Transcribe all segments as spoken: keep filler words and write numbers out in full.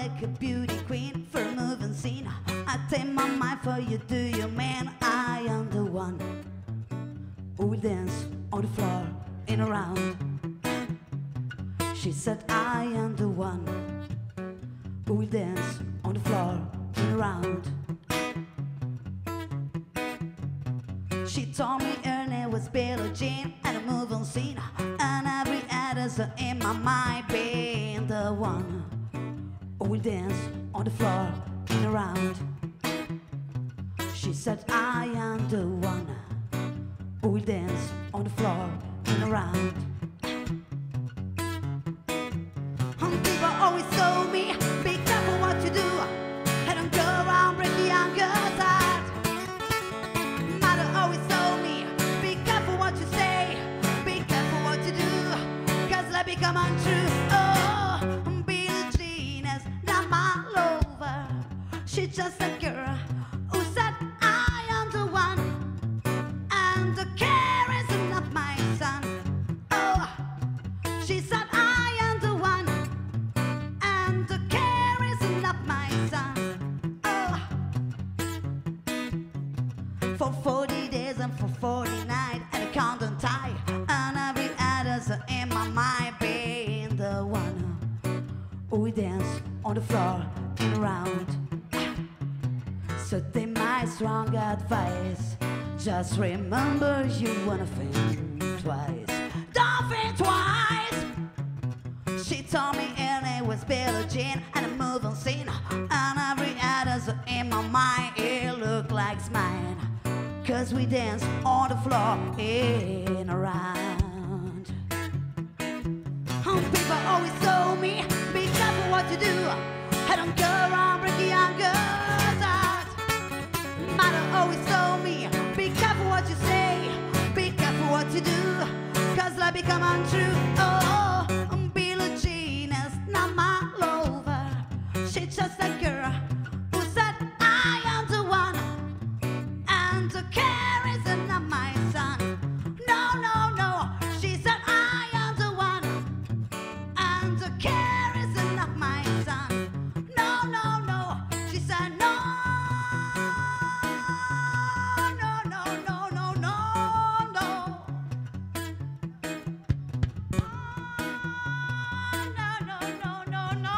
like a beauty queen for a moving scene. I take my mind for you, do you man? I am the one who will dance on the floor in a round. She said I am the one who will dance on the floor in a round. She told me her name was Billie Jean and a moving scene, and every answer in my mind being the one who will dance on the floor in a round. She said I am the one who will dance on the floor in a round. People always told me, be careful what you do, and don't go around breaking young girls' heart. Mother always told me, be careful what you say, be careful what you do, cause let me come untrue. Oh, Billie Jean is not my lover, she's just a girl who said I am the one, and the care is not my son. Oh, she said I am the one, and the care is not my son. Oh, for forty days and for forty nights, and I can't untie, and every answer in my mind being the one who will dance on the floor in a round. So take my strong advice, just remember you wanna think twice. Don't think twice. She told me her name was Billie Jean and a moving scene, and every answer in my mind it looked like mine, cause we danced on the floor in a round. People always told me, be careful what you do, I don't go around breaking young girls' hearts. Mother always told me, be careful what you say, be careful what you do, cause life become untrue. Oh, Billie Jean is not my lover, she's just a girl who said I am the one, and the care is not my son. No, no, no, she said I am the one, and the care is not my son. No, no, no, she said no, no, no, no, no, no, no. No, no, no, no, no.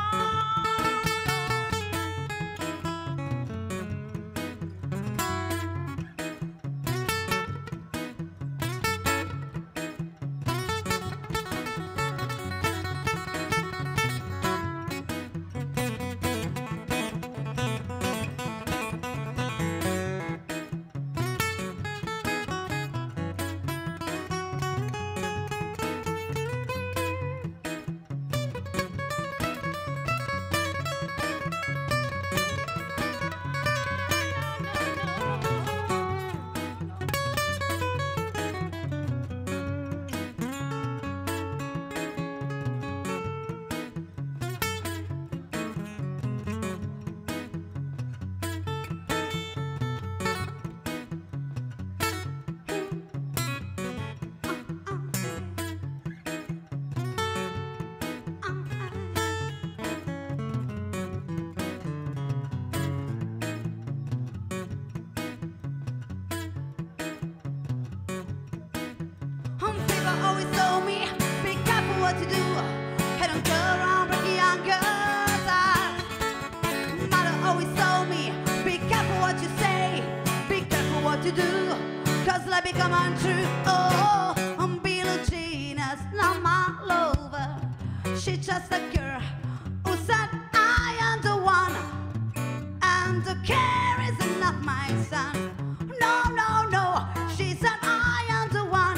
People always told me, be careful what you do, hey, don't go around breaking young girls' hearts. Mother always told me, be careful what you say, be careful what you do, cause life become untrue. Oh, Billie Jean is not my lover, she's just a girl who said I am the one, and the care is not my son. No, no, no, she said I am the one,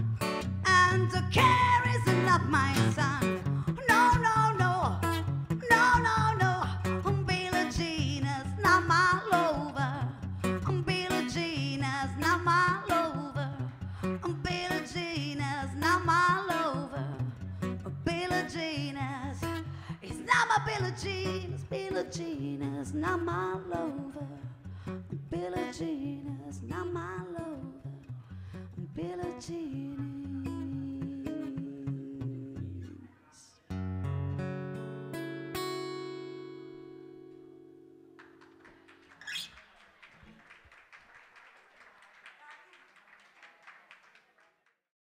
and the care is not my son. No, no, no, no, no, no, Billie Jean is not my lover, Billie Jean is not my lover, Billie Jean is not my lover, Billie Jean is, is not my Billie Jean, Billie Jean is not my lover, Billie Jean is not my lover, Billie Jean.